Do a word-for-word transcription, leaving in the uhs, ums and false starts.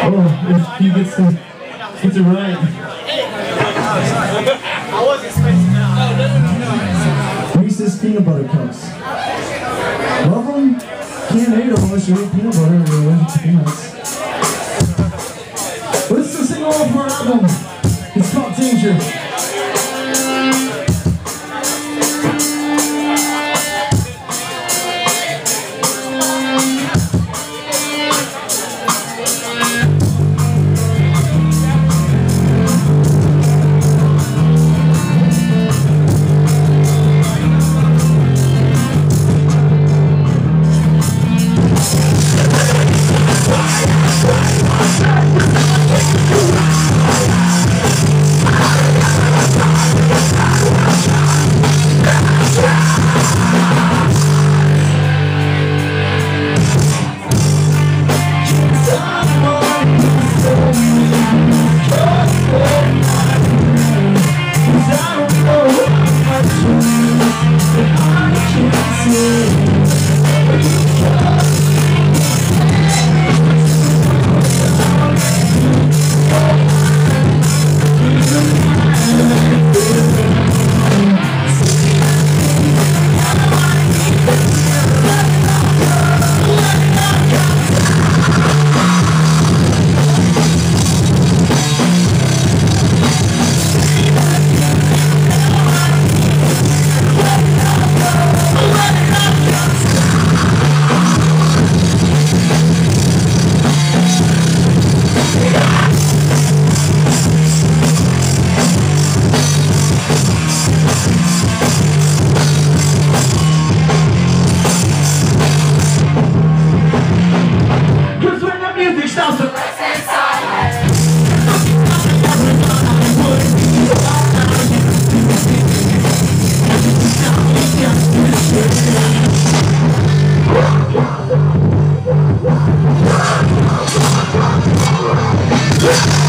Oh, if he gets it, gets it right. I wasn't expecting that. Reese's peanut butter cups. Love them? Can't hate them unless you eat peanut butter or peanuts. But this is a single off our album. It's called Danger. Yeah.